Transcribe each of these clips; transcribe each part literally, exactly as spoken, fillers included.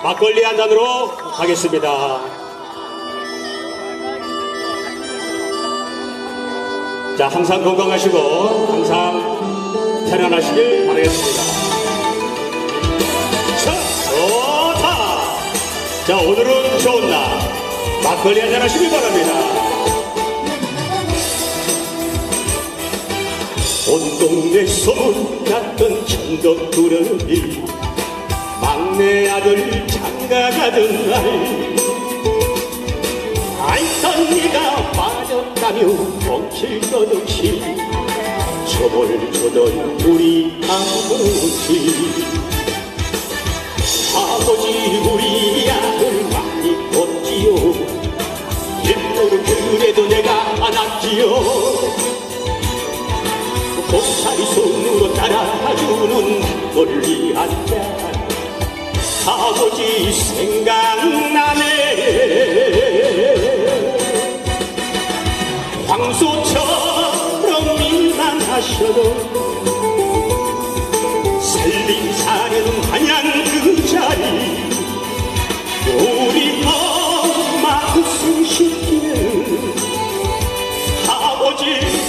막걸리 한 잔으로 하겠습니다. 자, 항상 건강하시고 항상 편안하시길 바라겠습니다. 자, 좋다. 자, 오늘은 좋은 날 막걸리 한 잔 하시길 바랍니다. 온 동네 소문났던 천덕두러기 막내 아들 장가가던 날 알던 네가 빠졌다며 엉킬 것 없이 초벌 주던 우리 아버지 아버지 우리 아들 많이 컸지요. 일부러 그래도 내가 안았지요. 보살이 손으로 따라주는 막걸리 한잔 아버지 생각나네. 황소처럼 일만 하셔도 살림살이는 마냥 그 자리 우리 엄마 고생시키는 아버지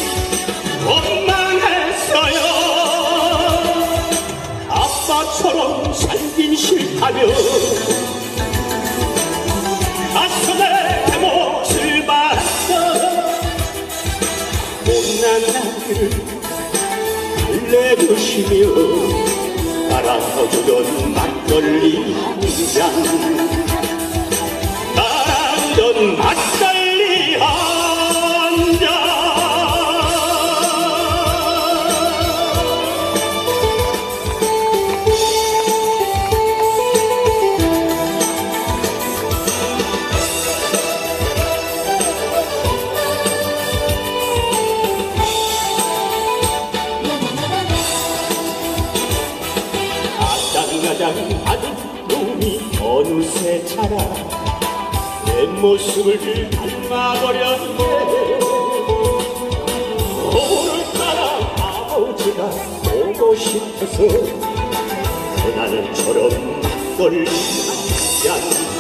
원망했어요. 아빠처럼 살긴 싫다며 가슴에 못을 박아 못난 나를 달래주시며 따라주던 막걸리 한잔 따라주던 막걸리 한잔 아들 놈이 어느새 자라 내 모습을 닮아버렸네. 오늘따라 아버지가 보고 싶어서 그날처럼 막걸리 한잔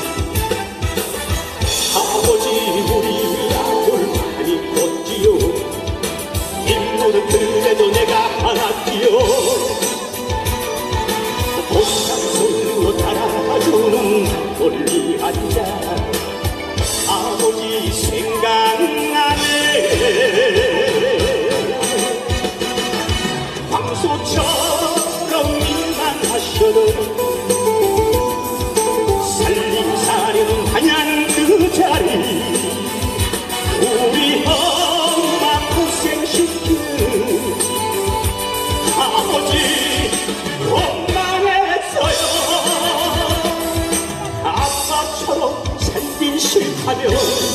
아버지 우리 아들 많이 컸지요. 인물은 그래도 내가 알았지요. 손으로 따라주는 막걸리 한잔 아버지 생각나네. 황소처럼 일만 하셔도 살림살이는 마냥 그 자리 우리 엄마 고생시키는 아버지 아빠처럼 살긴 싫다며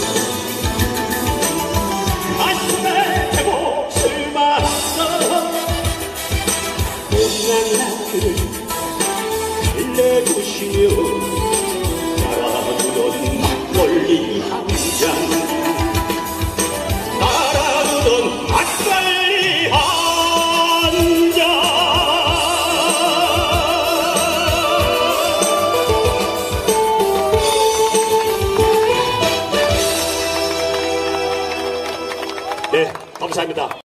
가슴에 대못을 말았어. 못난 나를 달래주시며